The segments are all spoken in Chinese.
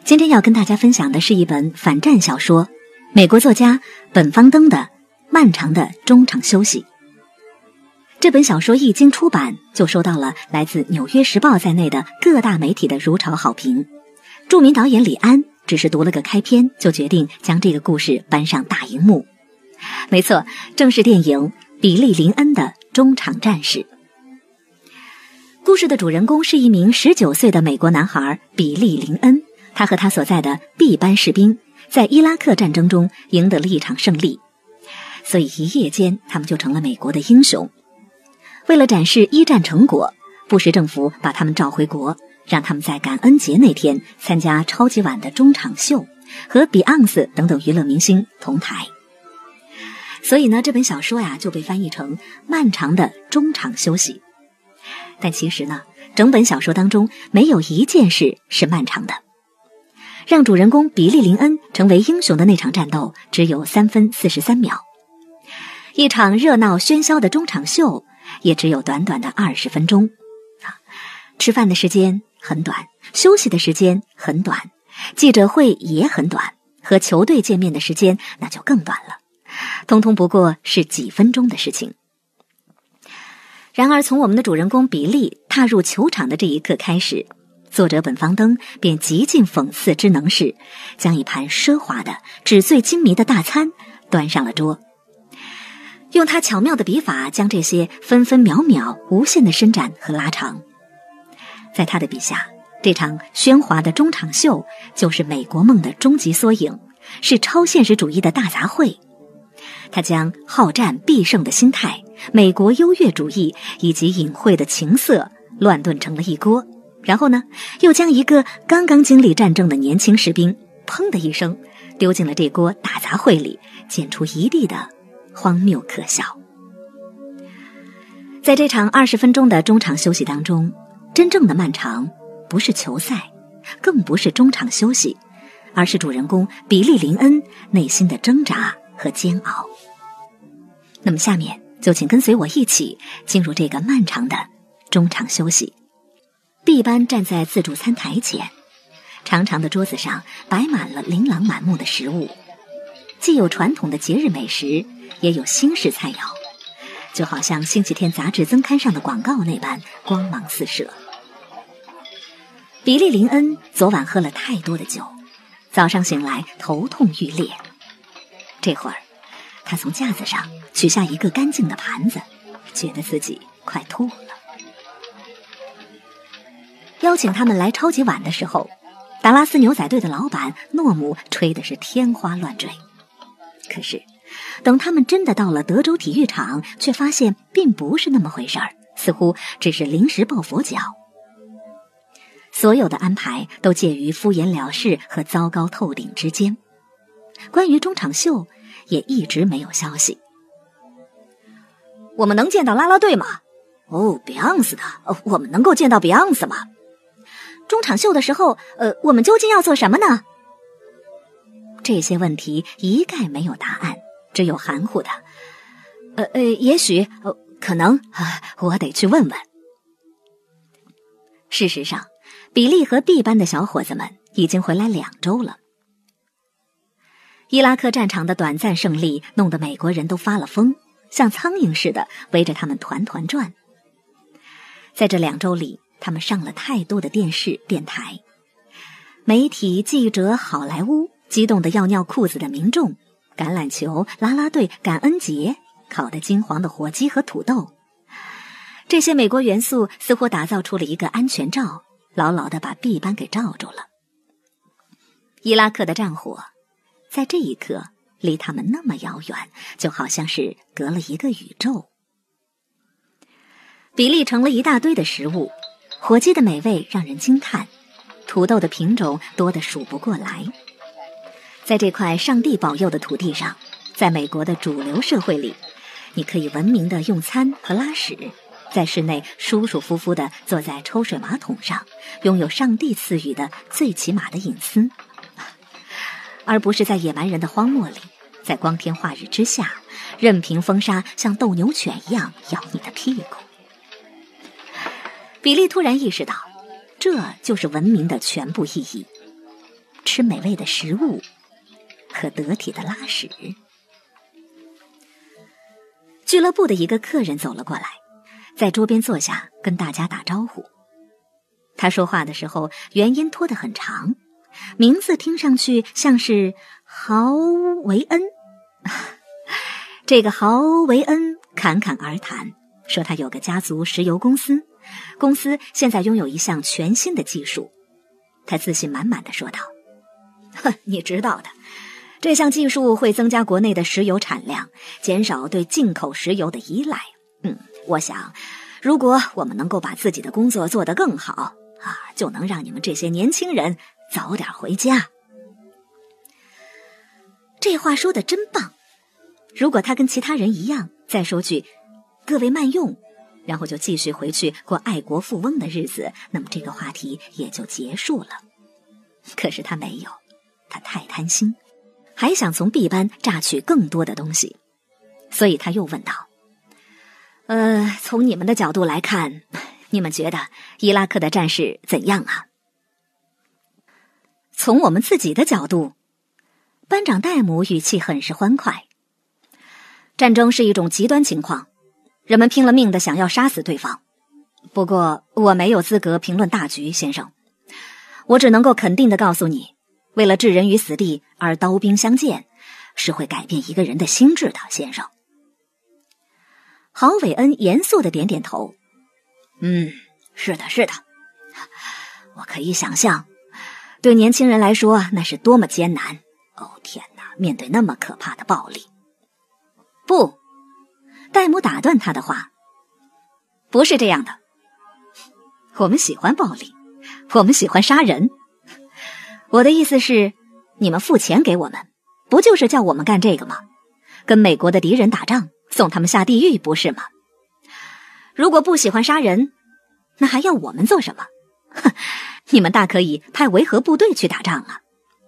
今天要跟大家分享的是一本反战小说，美国作家本方登的《漫长的中场休息》。这本小说一经出版，就收到了来自《纽约时报》在内的各大媒体的如潮好评。著名导演李安只是读了个开篇，就决定将这个故事搬上大荧幕。没错，正是电影《比利·林恩的中场战士》。故事的主人公是一名19岁的美国男孩比利·林恩，他和他所在的 B 班士兵在伊拉克战争中赢得了一场胜利，所以一夜间他们就成了美国的英雄。为了展示一战成果，布什政府把他们召回国，让他们在感恩节那天参加超级碗的中场秀，和比昂斯等等娱乐明星同台。所以呢，这本小说就被翻译成漫长的中场休息。但其实呢，整本小说当中没有一件事是漫长的。让主人公比利·林恩成为英雄的那场战斗只有3分43秒，一场热闹喧嚣的中场秀也只有短短的20分钟。吃饭的时间很短，休息的时间很短，记者会也很短，和球队见面的时间那就更短了，通通不过是几分钟的事情。然而从我们的主人公比利踏入球场的这一刻开始，作者本方登便极尽讽刺之能事，将一盘奢华的纸醉金迷的大餐端上了桌，用他巧妙的笔法将这些分分秒秒无限的伸展和拉长。在他的笔下，这场喧哗的中场秀就是美国梦的终极缩影，是超现实主义的大杂烩。他将好战必胜的心态、美国优越主义以及隐晦的情色乱炖成了一锅，然后呢，又将一个刚刚经历战争的年轻士兵砰的一声丢进了这锅大杂烩里，溅出一地的荒谬可笑。在这场20分钟的中场休息当中，真正的漫长不是球赛，更不是中场休息，而是主人公比利·林恩内心的挣扎和煎熬。那么下面就请跟随我一起进入这个漫长的中场休息。B 班站在自助餐台前，长长的桌子上摆满了琳琅满目的食物，既有传统的节日美食，也有新式菜肴，就好像星期天杂志增刊上的广告那般光芒四射。比利·林恩昨晚喝了太多的酒，早上醒来头痛欲裂。这会儿他从架子上取下一个干净的盘子，觉得自己快吐了。邀请他们来超级碗的时候，达拉斯牛仔队的老板诺姆吹的是天花乱坠。可是等他们真的到了德州体育场，却发现并不是那么回事儿，似乎只是临时抱佛脚。所有的安排都介于敷衍了事和糟糕透顶之间。关于中场秀也一直没有消息。我们能见到啦啦队吗？比昂斯的，我们能够见到比昂斯吗？中场秀的时候，我们究竟要做什么呢？这些问题一概没有答案，只有含糊的也许，可能，我得去问问。事实上，比利和 B 班的小伙子们已经回来2周了。伊拉克战场的短暂胜利弄得美国人都发了疯，像苍蝇似的围着他们团团转。在这2周里，他们上了太多的电视、电台，媒体、记者、好莱坞，激动得要尿裤子的民众，橄榄球、啦啦队、感恩节，烤得金黄的火鸡和土豆。这些美国元素似乎打造出了一个安全罩，牢牢地把 B 班给罩住了。伊拉克的战火在这一刻离他们那么遥远，就好像是隔了一个宇宙。比利盛了一大堆的食物，火鸡的美味让人惊叹，土豆的品种多得数不过来。在这块上帝保佑的土地上，在美国的主流社会里，你可以文明地用餐和拉屎，在室内舒舒服服地坐在抽水马桶上，拥有上帝赐予的最起码的隐私，而不是在野蛮人的荒漠里，在光天化日之下，任凭风沙像斗牛犬一样咬你的屁股。比利突然意识到，这就是文明的全部意义。 吃美味的食物和得体的拉屎。俱乐部的一个客人走了过来，在桌边坐下，跟大家打招呼。他说话的时候元音拖得很长，名字听上去像是豪维恩。这个豪维恩侃侃而谈，说他有个家族石油公司，公司现在拥有一项全新的技术。他自信满满地说道：你知道的，这项技术会增加国内的石油产量，减少对进口石油的依赖。我想如果我们能够把自己的工作做得更好就能让你们这些年轻人早点回家。这话说得真棒，如果他跟其他人一样再说句各位慢用，然后就继续回去过爱国富翁的日子，那么这个话题也就结束了。可是他没有，他太贪心，还想从 B 班榨取更多的东西，所以他又问道：从你们的角度来看，你们觉得伊拉克的战事怎样啊？从我们自己的角度，班长戴姆语气很是欢快。战争是一种极端情况，人们拼了命的想要杀死对方。不过我没有资格评论大局，先生。我只能够肯定地告诉你，为了置人于死地而刀兵相见，是会改变一个人的心智的，先生。郝伟恩严肃地点点头。是的，是的。我可以想象，对年轻人来说那是多么艰难。天哪，面对那么可怕的暴力。不，戴姆打断他的话，不是这样的。我们喜欢暴力，我们喜欢杀人。我的意思是，你们付钱给我们，不就是叫我们干这个吗？跟美国的敌人打仗，送他们下地狱，不是吗？如果不喜欢杀人，那还要我们做什么？你们大可以派维和部队去打仗啊。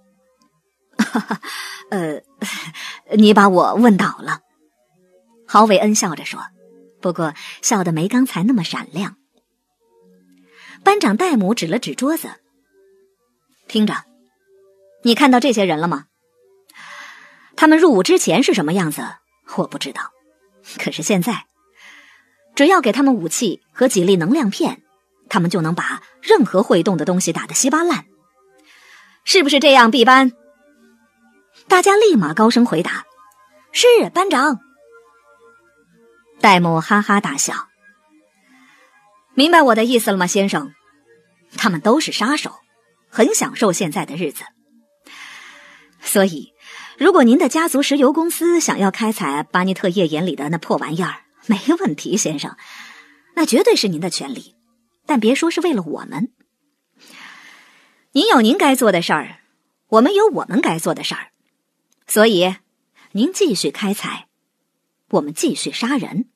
你把我问倒了。郝伟恩笑着说，不过笑得没刚才那么闪亮。班长戴姆指了指桌子，听着，你看到这些人了吗？他们入伍之前是什么样子我不知道，可是现在只要给他们武器和几粒能量片，他们就能把任何会动的东西打得稀巴烂。是不是这样， B 班？大家立马高声回答：是，班长。戴姆哈哈大笑。明白我的意思了吗，先生？他们都是杀手，很享受现在的日子。所以如果您的家族石油公司想要开采巴尼特页岩里的那破玩意儿，没问题，先生，那绝对是您的权利，但别说是为了我们。您有您该做的事儿，我们有我们该做的事儿，所以您继续开采，我们继续杀人。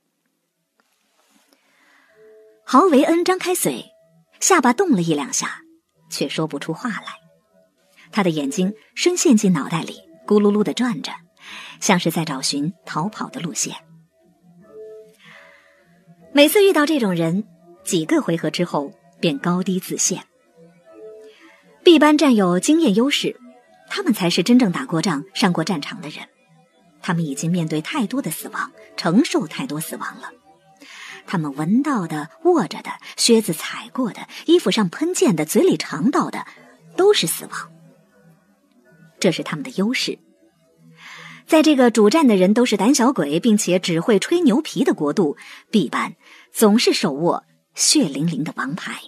郝维恩张开嘴，下巴动了一两下，却说不出话来。他的眼睛深陷进脑袋里，咕噜噜地转着，像是在找寻逃跑的路线。每次遇到这种人，几个回合之后便高低自现。B 班占有经验优势，他们才是真正打过仗、上过战场的人。他们已经面对太多的死亡，承受太多死亡了。他们闻到的、握着的、靴子踩过的、衣服上喷溅的、嘴里尝到的，都是死亡。这是他们的优势。在这个主战的人都是胆小鬼，并且只会吹牛皮的国度，B 班总是手握血淋淋的王牌。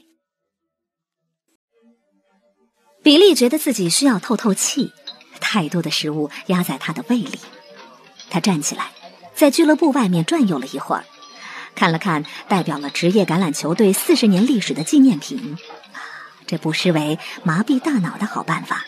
比利觉得自己需要透透气，太多的食物压在他的胃里。他站起来，在俱乐部外面转悠了一会儿，看了看代表了职业橄榄球队40年历史的纪念品，这不失为麻痹大脑的好办法。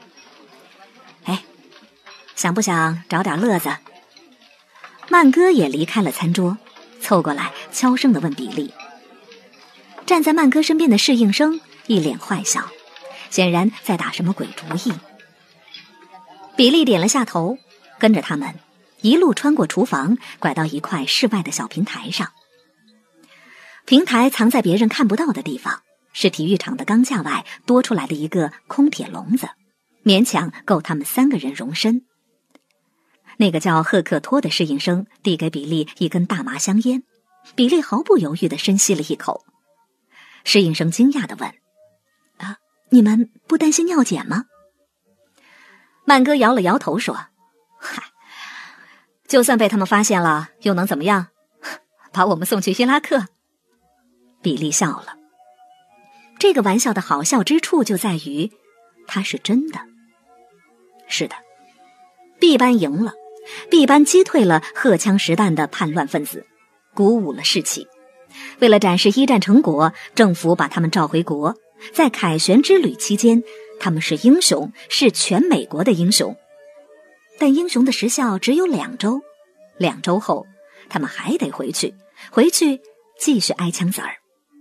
想不想找点乐子？曼哥也离开了餐桌，凑过来悄声地问比利。站在曼哥身边的侍应生一脸坏笑，显然在打什么鬼主意。比利点了下头，跟着他们一路穿过厨房，拐到一块室外的小平台上。平台藏在别人看不到的地方，是体育场的钢架外多出来的一个空铁笼子， 勉强够他们3个人容身。那个叫赫克托的侍应生递给比利一根大麻香烟，比利毫不犹豫地深吸了一口。侍应生惊讶地问：你们不担心尿检吗？曼哥摇了摇头说：嗨，就算被他们发现了又能怎么样？把我们送去伊拉克。比利笑了。这个玩笑的好笑之处就在于它是真的。是的，B 班赢了，B 班击退了荷枪实弹的叛乱分子，鼓舞了士气。为了展示一战成果，政府把他们召回国。在凯旋之旅期间，他们是英雄，是全美国的英雄。但英雄的时效只有2周，2周后他们还得回去继续挨枪子儿。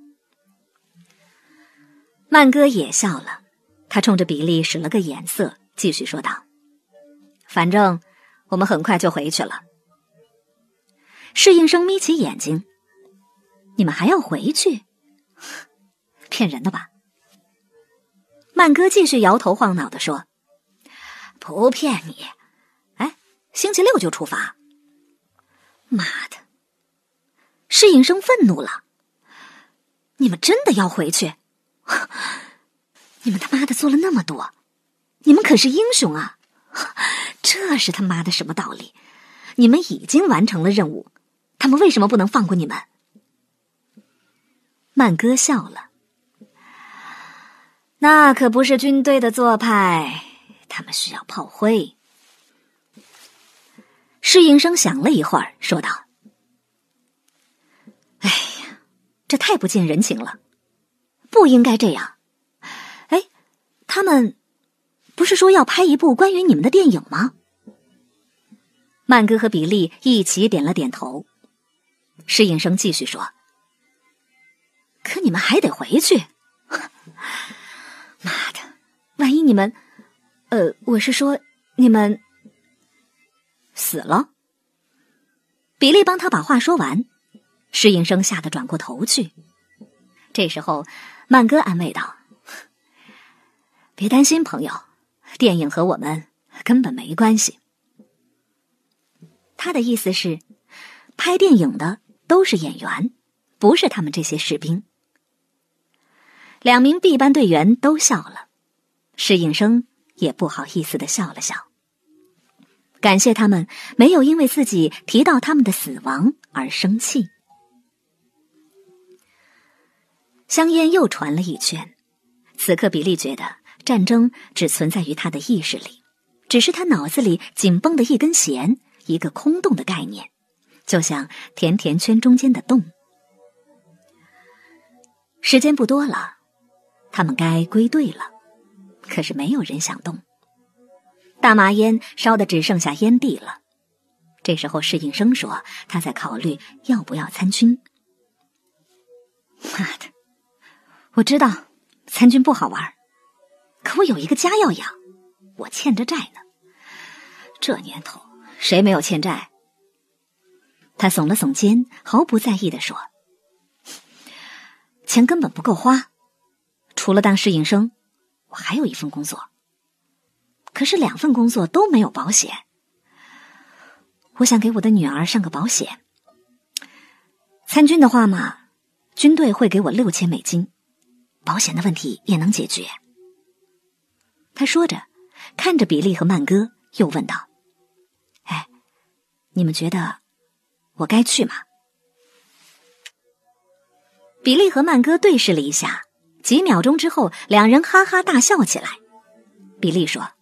曼哥也笑了，他冲着比利使了个眼色，继续说道：反正我们很快就回去了。侍应生眯起眼睛：你们还要回去？骗人的吧？曼哥继续摇头晃脑地说：不骗你，星期6就出发。妈的！侍应生愤怒了：你们真的要回去？你们他妈的做了那么多，你们可是英雄啊！这是他妈的什么道理？你们已经完成了任务，他们为什么不能放过你们？曼哥笑了：那可不是军队的做派，他们需要炮灰。侍应生想了一会儿，说道：哎呀，这太不近人情了，不应该这样。他们不是说要拍一部关于你们的电影吗？曼哥和比利一起点了点头。侍应生继续说：可你们还得回去。妈的，万一你们我是说你们死了。比利帮他把话说完，侍应生吓得转过头去。这时候曼哥安慰道：别担心朋友，电影和我们根本没关系。他的意思是，拍电影的都是演员，不是他们这些士兵。2名 B 班队员都笑了，侍应生也不好意思地笑了笑，感谢他们没有因为自己提到他们的死亡而生气。香烟又传了一圈，此刻比利觉得战争只存在于他的意识里，只是他脑子里紧绷的一根弦，一个空洞的概念，就像甜甜圈中间的洞。时间不多了，他们该归队了，可是没有人想动。大麻烟烧得只剩下烟蒂了。这时候侍应生说他在考虑要不要参军。妈的，我知道参军不好玩，可我有一个家要养，我欠着债呢。这年头谁没有欠债？他耸了耸肩，毫不在意地说：钱根本不够花，除了当侍应生，我还有一份工作，可是2份工作都没有保险。我想给我的女儿上个保险。参军的话嘛，军队会给我6000美金，保险的问题也能解决。他说着，看着比利和曼哥，又问道：你们觉得我该去吗？比利和曼哥对视了一下，几秒钟之后，2人哈哈大笑起来。比利说：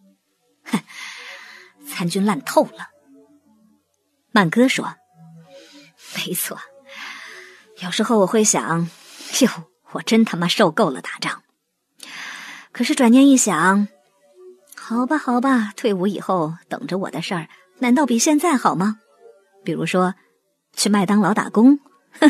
参军烂透了。曼哥说：没错，有时候我会想，我真他妈受够了打仗。可是转念一想，好吧，退伍以后等着我的事儿难道比现在好吗？比如说去麦当劳打工。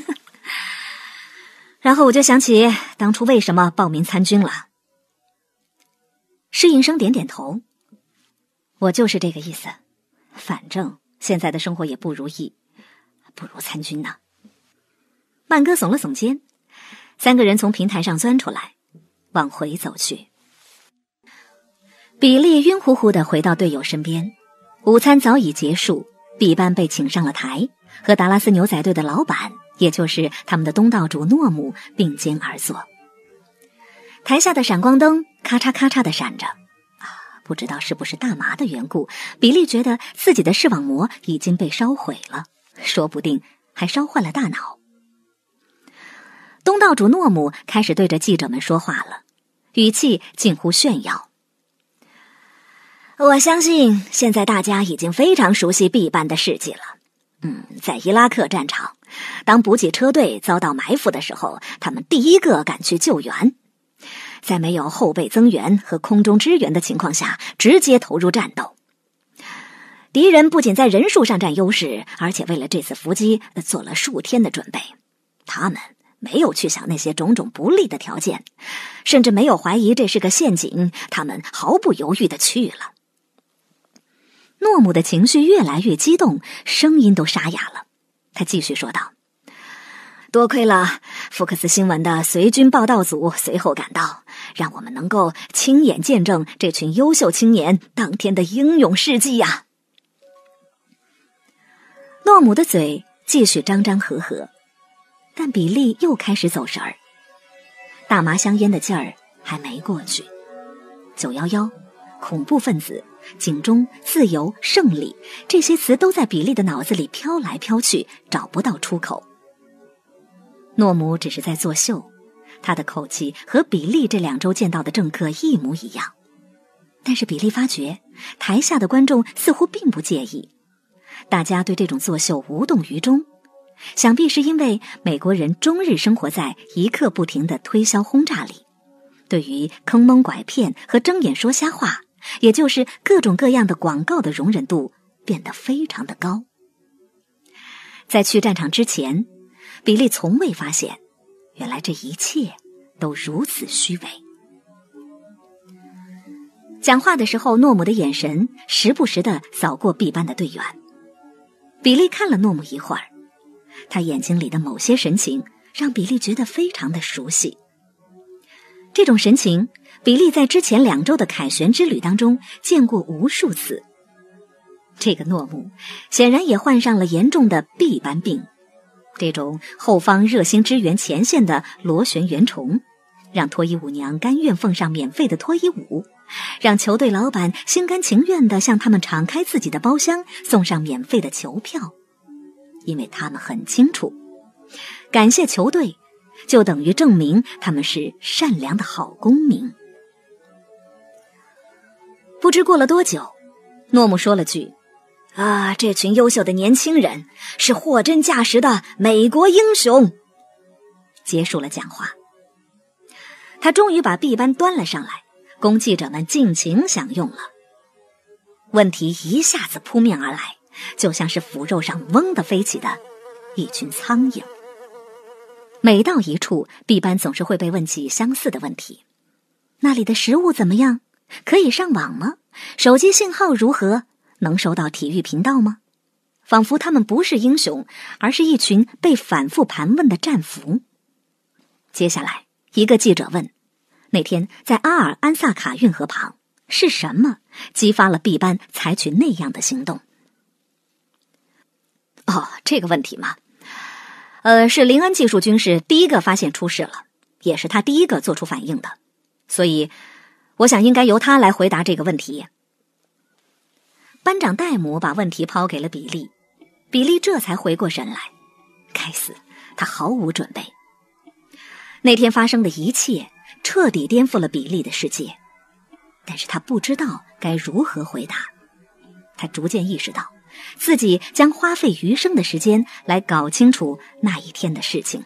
然后我就想起当初为什么报名参军了。侍应生点点头：我就是这个意思，反正现在的生活也不如意，不如参军呢。曼哥耸了耸肩，3个人从平台上钻出来，往回走去。 比利晕乎乎地回到队友身边，午餐早已结束，B班被请上了台，和达拉斯牛仔队的老板，也就是他们的东道主诺姆并肩而坐。台下的闪光灯咔嚓咔嚓地闪着，不知道是不是大麻的缘故，比利觉得自己的视网膜已经被烧毁了，说不定还烧坏了大脑。东道主诺姆开始对着记者们说话了，语气近乎炫耀。我相信现在大家已经非常熟悉 B 班的事迹了。在伊拉克战场，当补给车队遭到埋伏的时候，他们第一个赶去救援。在没有后备增援和空中支援的情况下，直接投入战斗。敌人不仅在人数上占优势，而且为了这次伏击做了数天的准备。他们没有去想那些种种不利的条件，甚至没有怀疑这是个陷阱，他们毫不犹豫地去了。诺姆的情绪越来越激动，声音都沙哑了。他继续说道：多亏了福克斯新闻的随军报道组随后赶到，让我们能够亲眼见证这群优秀青年当天的英勇事迹呀。诺姆的嘴继续张张合合，但比利又开始走神儿。大麻香烟的劲儿还没过去，911、恐怖分子、警钟、自由、胜利，这些词都在比利的脑子里飘来飘去，找不到出口。诺姆只是在作秀，他的口气和比利这2周见到的政客一模一样。但是比利发觉，台下的观众似乎并不介意，大家对这种作秀无动于衷，想必是因为美国人终日生活在一刻不停的推销轰炸里，对于坑蒙拐骗和睁眼说瞎话，也就是各种各样的广告的容忍度变得非常的高。在去战场之前，比利从未发现，原来这一切都如此虚伪。讲话的时候，诺姆的眼神时不时地扫过 B 班的队员。比利看了诺姆一会儿，他眼睛里的某些神情让比利觉得非常的熟悉。这种神情，比利在之前2周的凯旋之旅当中见过无数次。这个诺姆显然也患上了严重的 B 班病，这种后方热心支援前线的螺旋原虫，让脱衣舞娘甘愿奉上免费的脱衣舞，让球队老板心甘情愿地向他们敞开自己的包厢，送上免费的球票。因为他们很清楚，感谢球队就等于证明他们是善良的好公民。不知过了多久，诺姆说了句：这群优秀的年轻人是货真价实的美国英雄。结束了讲话。他终于把 B 班端了上来，供记者们尽情享用了。问题一下子扑面而来，就像是腐肉上嗡地飞起的一群苍蝇。每到一处， B 班总是会被问起相似的问题：那里的食物怎么样？可以上网吗？手机信号如何？能收到体育频道吗？仿佛他们不是英雄，而是一群被反复盘问的战俘。接下来，一个记者问：那天在阿尔安萨卡运河旁，是什么激发了 B 班采取那样的行动？这个问题嘛，是林恩技术军是第一个发现出事了，也是他第一个做出反应的，所以我想应该由他来回答这个问题。班长戴姆把问题抛给了比利，比利这才回过神来。该死，他毫无准备。那天发生的一切彻底颠覆了比利的世界，但是他不知道该如何回答。他逐渐意识到，自己将花费余生的时间来搞清楚那一天的事情。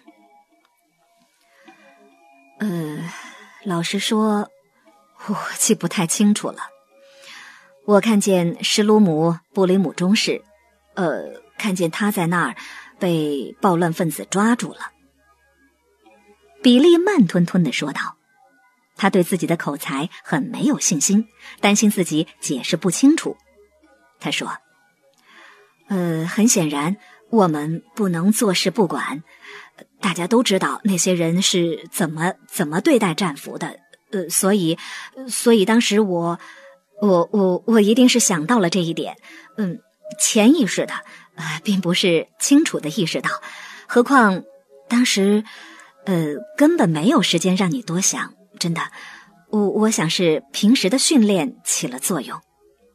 老实说，我记不太清楚了。我看见施鲁姆布里姆中士，看见他在那儿被暴乱分子抓住了。比利慢吞吞地说道，他对自己的口才很没有信心，担心自己解释不清楚。他说：很显然，我们不能坐视不管。大家都知道那些人是怎么对待战俘的，所以当时我我一定是想到了这一点，潜意识的，并不是清楚的意识到。何况当时，根本没有时间让你多想。真的，我想是平时的训练起了作用。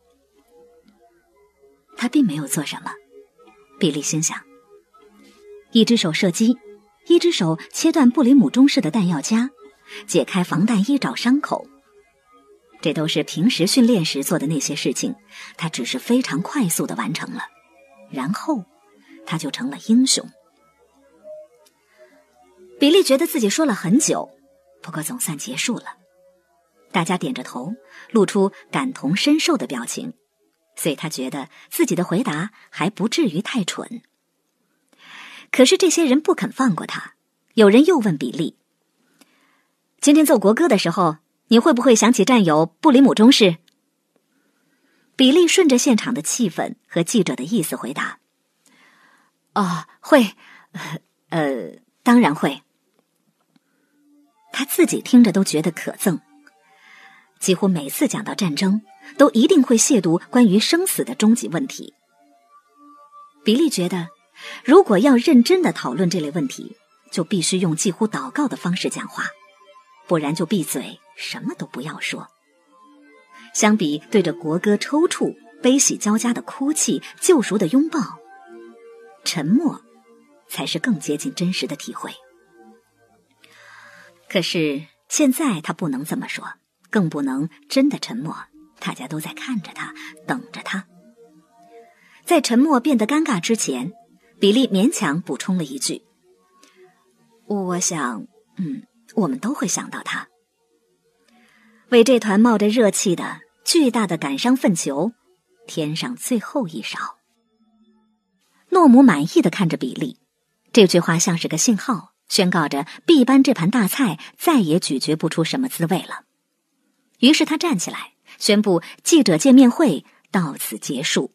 他并没有做什么，比利心想。一只手射击，一只手切断布里姆中式的弹药夹，解开防弹衣找伤口。这都是平时训练时做的那些事情，他只是非常快速地完成了，然后他就成了英雄。比利觉得自己说了很久，不过总算结束了。大家点着头，露出感同身受的表情，所以他觉得自己的回答还不至于太蠢。可是这些人不肯放过他，有人又问比利：“今天奏国歌的时候，你会不会想起战友布里姆中士？”比利顺着现场的气氛和记者的意思回答：“会，当然会。”他自己听着都觉得可憎。几乎每次讲到战争，都一定会亵渎关于生死的终极问题。比利觉得，如果要认真地讨论这类问题，就必须用几乎祷告的方式讲话，不然就闭嘴，什么都不要说。相比对着国歌抽搐、悲喜交加的哭泣、救赎的拥抱，沉默才是更接近真实的体会。可是现在他不能这么说，更不能真的沉默，大家都在看着他，等着他。在沉默变得尴尬之前，比利勉强补充了一句：“我想，我们都会想到他。”为这团冒着热气的巨大的感伤粪球添上最后一勺。诺姆满意地看着比利，这句话像是个信号，宣告着 B 班这盘大菜再也咀嚼不出什么滋味了。于是他站起来，宣布记者见面会到此结束。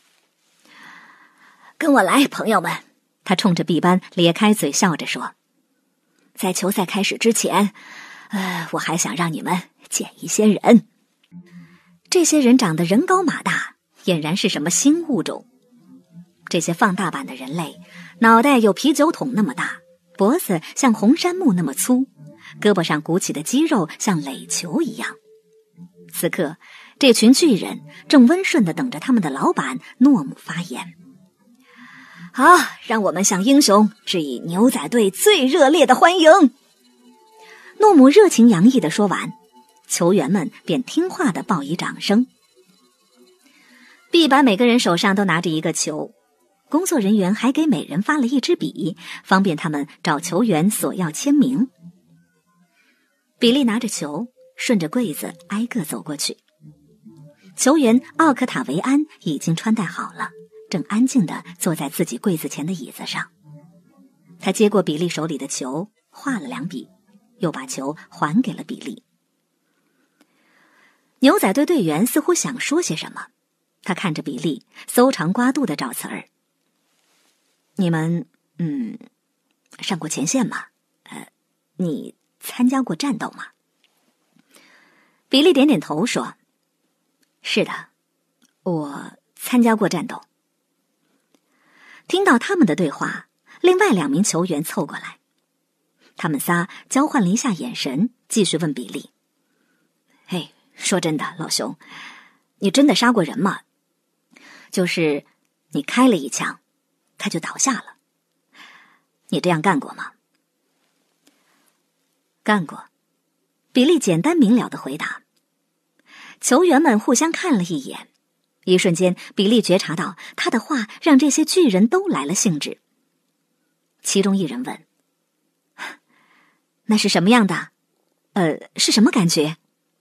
跟我来，朋友们，他冲着 B 班咧开嘴笑着说。在球赛开始之前，我还想让你们见一些人。这些人长得人高马大，俨然是什么新物种。这些放大版的人类，脑袋有啤酒桶那么大，脖子像红杉木那么粗，胳膊上鼓起的肌肉像垒球一样。此刻，这群巨人正温顺地等着他们的老板诺姆发言。好，让我们向英雄致以牛仔队最热烈的欢迎。诺姆热情洋溢地说完，球员们便听话地报以掌声。B 班每个人手上都拿着一个球，工作人员还给每人发了一支笔，方便他们找球员索要签名。比利拿着球，顺着柜子挨个走过去。球员奥克塔维安已经穿戴好了，正安静地坐在自己柜子前的椅子上。他接过比利手里的球，画了2笔，又把球还给了比利。牛仔队队员似乎想说些什么，他看着比利，搜肠刮肚地找词儿。你们，上过前线吗？你参加过战斗吗？比利点点头说：“是的，我参加过战斗。”听到他们的对话，另外2名球员凑过来，他们仨交换了一下眼神，继续问比利：“嘿，说真的，老兄，你真的杀过人吗？就是你开了一枪，他就倒下了。你这样干过吗？”“干过。”比利简单明了地回答。球员们互相看了一眼，一瞬间，比利觉察到他的话让这些巨人都来了兴致。其中一人问：“那是什么样的？是什么感觉？”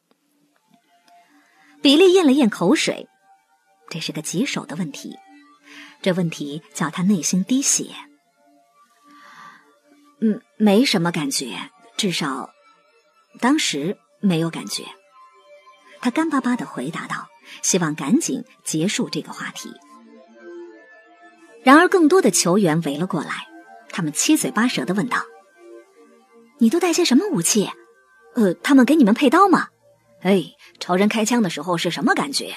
比利咽了咽口水，这是个棘手的问题，这问题叫他内心滴血。没什么感觉，至少当时没有感觉。他干巴巴地回答道，希望赶紧结束这个话题。然而更多的球员围了过来，他们七嘴八舌地问道：“你都带些什么武器？他们给你们配刀吗？ 哎，朝人开枪的时候是什么感觉？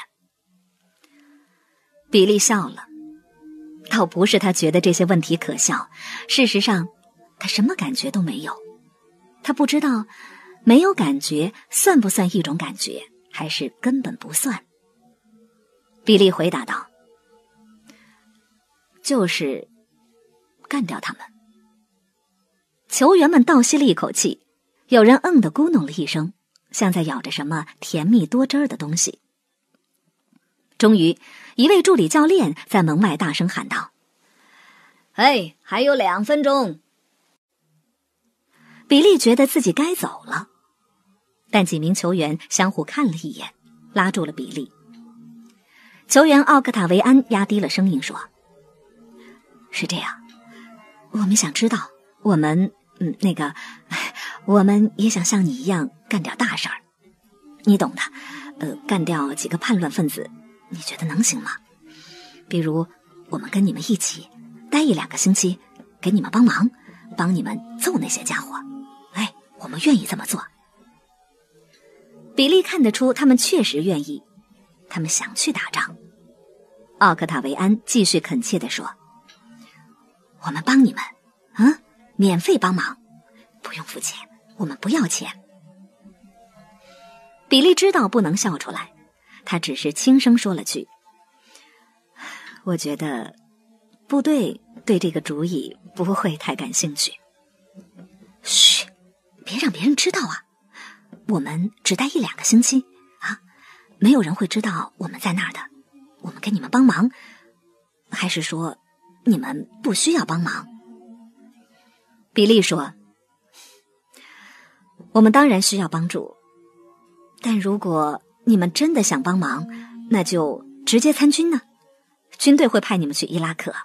比利笑了，倒不是他觉得这些问题可笑，事实上他什么感觉都没有。他不知道没有感觉算不算一种感觉，还是根本不算。比利回答道，就是干掉他们。球员们倒吸了一口气，有人地咕哝了一声，像在咬着什么甜蜜多汁儿的东西。终于，一位助理教练在门外大声喊道：“哎，还有2分钟！”比利觉得自己该走了，但几名球员相互看了一眼，拉住了比利。球员奥克塔维安压低了声音说：“是这样，我们想知道，我们也想像你一样干点大事儿，你懂的。干掉几个叛乱分子，你觉得能行吗？比如，我们跟你们一起待1-2个星期，给你们帮忙，帮你们揍那些家伙。哎，我们愿意这么做。”比利看得出他们确实愿意，他们想去打仗。奥克塔维安继续恳切地说：“我们帮你们，免费帮忙，不用付钱，我们不要钱。”比利知道不能笑出来，他只是轻声说了句：“我觉得部队对这个主意不会太感兴趣。”“嘘，别让别人知道啊！我们只待1-2个星期啊，没有人会知道我们在那儿的。我们给你们帮忙，还是说你们不需要帮忙？”比利说：“我们当然需要帮助，但如果你们真的想帮忙，那就直接参军呢。军队会派你们去伊拉克。”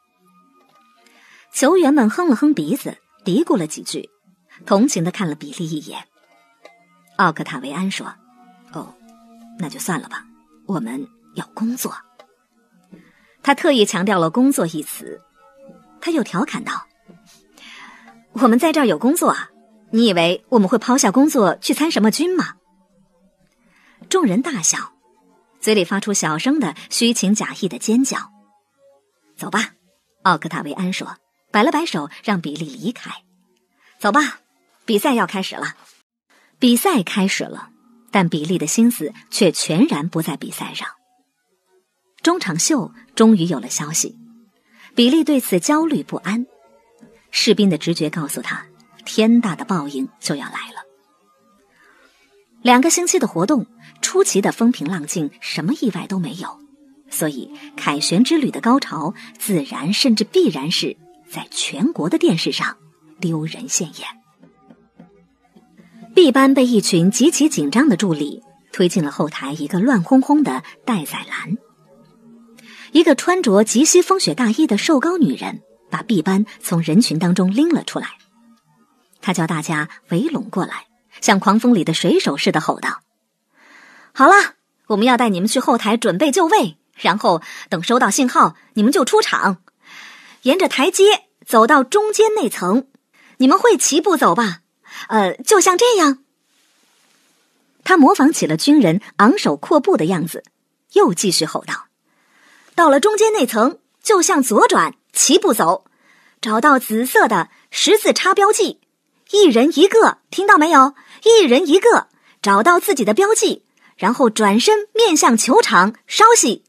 球员们哼了哼鼻子，嘀咕了几句，同情地看了比利一眼。奥克塔维安说：“哦，那就算了吧，我们要工作。”他特意强调了工作一词。他又调侃道：“我们在这儿有工作啊，你以为我们会抛下工作去参什么军吗？”众人大笑，嘴里发出小声的虚情假意的尖叫。“走吧。”奥克塔维安说，摆了摆手让比利离开。“走吧，比赛要开始了。”比赛开始了，但比利的心思却全然不在比赛上。中场秀终于有了消息，比利对此焦虑不安。士兵的直觉告诉他，天大的报应就要来了。2个星期的活动，出奇的风平浪静，什么意外都没有，所以凯旋之旅的高潮自然甚至必然是在全国的电视上丢人现眼。B 班被一群极其紧张的助理推进了后台一个乱哄哄的待宰栏。一个穿着极西风雪大衣的瘦高女人把 B 班从人群当中拎了出来，她叫大家围拢过来，像狂风里的水手似的吼道：“好了，我们要带你们去后台准备就位，然后等收到信号，你们就出场。沿着台阶走到中间那层，你们会齐步走吧？就像这样。”他模仿起了军人昂首阔步的样子，又继续吼道：“到了中间那层，就向左转，齐步走，找到紫色的十字叉标记，一人一个，听到没有？一人一个，找到自己的标记，然后转身面向球场，稍息。”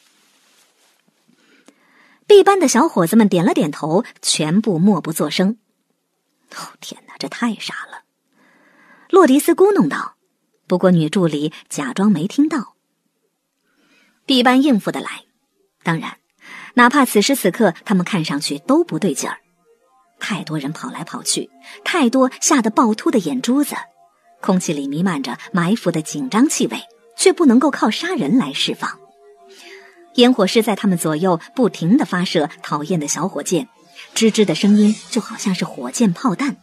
B 班的小伙子们点了点头，全部默不作声。天哪，这太傻了！洛迪斯咕哝道，不过女助理假装没听到。B 班应付得来，当然，哪怕此时此刻他们看上去都不对劲儿。太多人跑来跑去，太多吓得暴突的眼珠子，空气里弥漫着埋伏的紧张气味，却不能够靠杀人来释放。烟火师在他们左右不停地发射讨厌的小火箭，吱吱的声音就好像是火箭炮弹。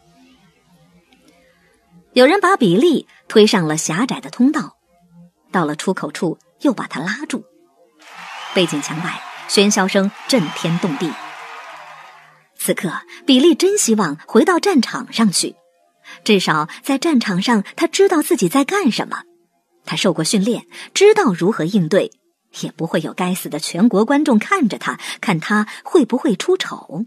有人把比利推上了狭窄的通道，到了出口处又把他拉住。背景墙外喧嚣声震天动地。此刻比利真希望回到战场上去，至少在战场上他知道自己在干什么， 他受过训练，知道如何应对，也不会有该死的全国观众看着他，看他会不会出丑。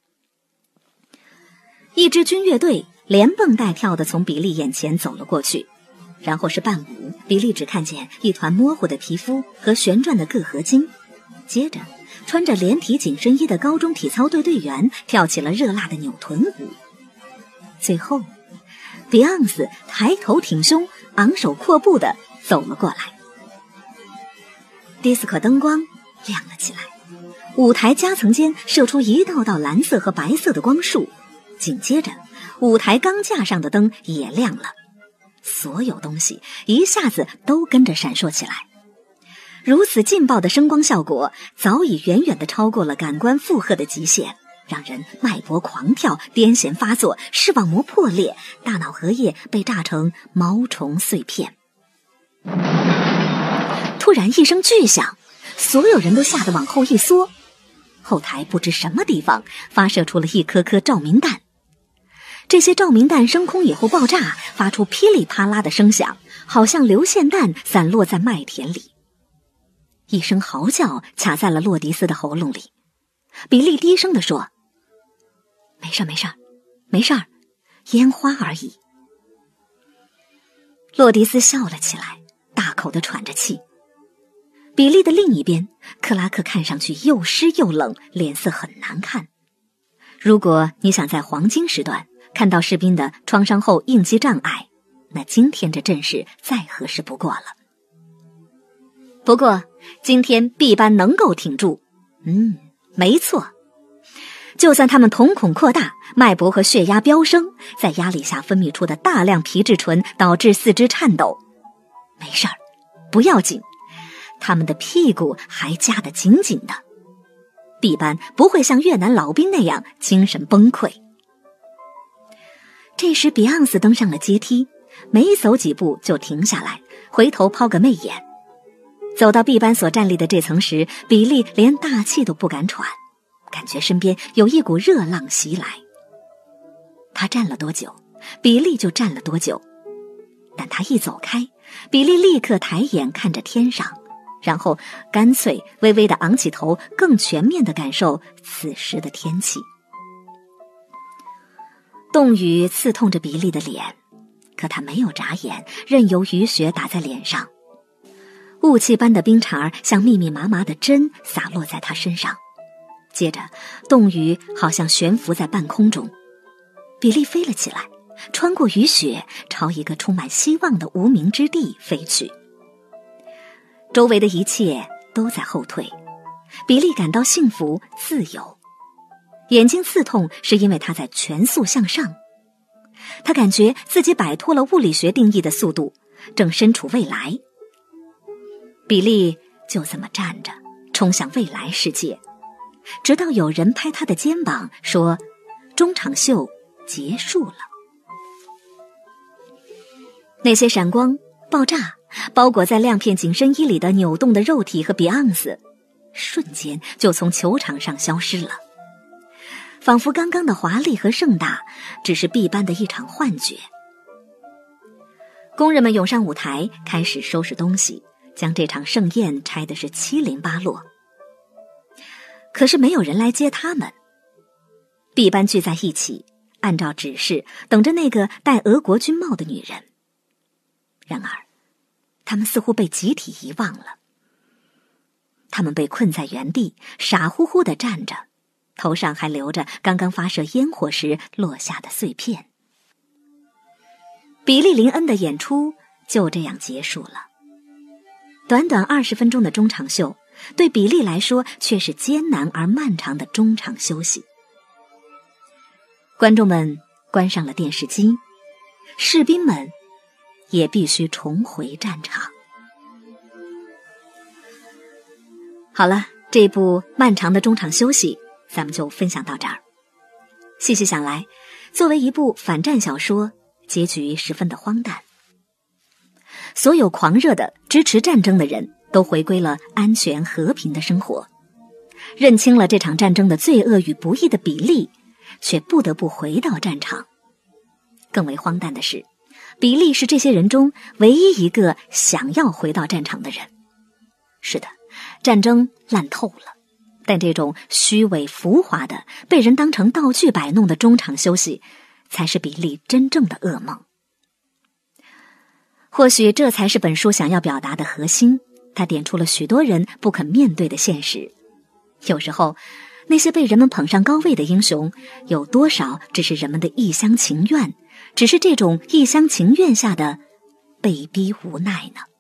一支军乐队连蹦带跳地从比利眼前走了过去，然后是伴舞，比利只看见一团模糊的皮肤和旋转的铬合金。接着穿着连体紧身衣的高中体操队队员跳起了热辣的扭臀舞。最后比昂斯抬头挺胸，昂首阔步地走了过来。迪斯科灯光亮了起来，舞台夹层间射出一道道蓝色和白色的光束，紧接着舞台钢架上的灯也亮了，所有东西一下子都跟着闪烁起来。如此劲爆的声光效果早已远远地超过了感官负荷的极限，让人脉搏狂跳，癫痫发作，视网膜破裂，大脑荷叶被炸成毛虫碎片。突然一声巨响，所有人都吓得往后一缩，后台不知什么地方发射出了一颗颗照明弹。这些照明弹升空以后爆炸，发出噼里啪啦的声响，好像流线弹散落在麦田里。一声嚎叫卡在了洛迪斯的喉咙里，比利低声地说：“没事，没事，没事，烟花而已。”洛迪斯笑了起来，大口地喘着气。比利的另一边，克拉克看上去又湿又冷，脸色很难看。如果你想在黄金时段看到士兵的创伤后应激障碍，那今天这阵势再合适不过了。不过今天 B 班能够挺住，没错，就算他们瞳孔扩大，脉搏和血压飙升，在压力下分泌出的大量皮质醇导致四肢颤抖，没事儿，不要紧，他们的屁股还夹得紧紧的。B 班不会像越南老兵那样精神崩溃。这时比昂斯登上了阶梯，没走几步就停下来，回头抛个媚眼。走到 B 班所站立的这层时，比利连大气都不敢喘，感觉身边有一股热浪袭来。他站了多久，比利就站了多久。但他一走开，比利立刻抬眼看着天上，然后干脆微微地昂起头，更全面地感受此时的天气。冻雨刺痛着比利的脸，可他没有眨眼，任由雨雪打在脸上。雾气般的冰碴像密密麻麻的针洒落在他身上，接着冻雨好像悬浮在半空中。比利飞了起来，穿过雨雪，朝一个充满希望的无名之地飞去。周围的一切都在后退，比利感到幸福自由。眼睛刺痛是因为他在全速向上，他感觉自己摆脱了物理学定义的速度，正身处未来。比利就这么站着，冲向未来世界，直到有人拍他的肩膀说：“中场秀结束了。”那些闪光、爆炸，包裹在亮片紧身衣里的扭动的肉体和比昂斯，瞬间就从球场上消失了，仿佛刚刚的华丽和盛大只是 B 班的一场幻觉。工人们涌上舞台，开始收拾东西，将这场盛宴拆的是七零八落。可是没有人来接他们。B 班聚在一起，按照指示等着那个戴俄国军帽的女人。然而他们似乎被集体遗忘了，他们被困在原地，傻乎乎地站着，头上还留着刚刚发射烟火时落下的碎片。比利林恩的演出就这样结束了。短短20分钟的中场秀，对比利来说却是艰难而漫长的中场休息。观众们关上了电视机，士兵们也必须重回战场。好了，这部漫长的中场休息咱们就分享到这儿。细细想来，作为一部反战小说，结局十分的荒诞。所有狂热的支持战争的人都回归了安全和平的生活，认清了这场战争的罪恶与不义的比利，却不得不回到战场。更为荒诞的是， 比利是这些人中唯一一个想要回到战场的人。是的，战争烂透了，但这种虚伪浮华的、被人当成道具摆弄的中场休息，才是比利真正的噩梦。或许这才是本书想要表达的核心，它点出了许多人不肯面对的现实。有时候，那些被人们捧上高位的英雄，有多少只是人们的一厢情愿，只是这种一厢情愿下的被逼无奈呢？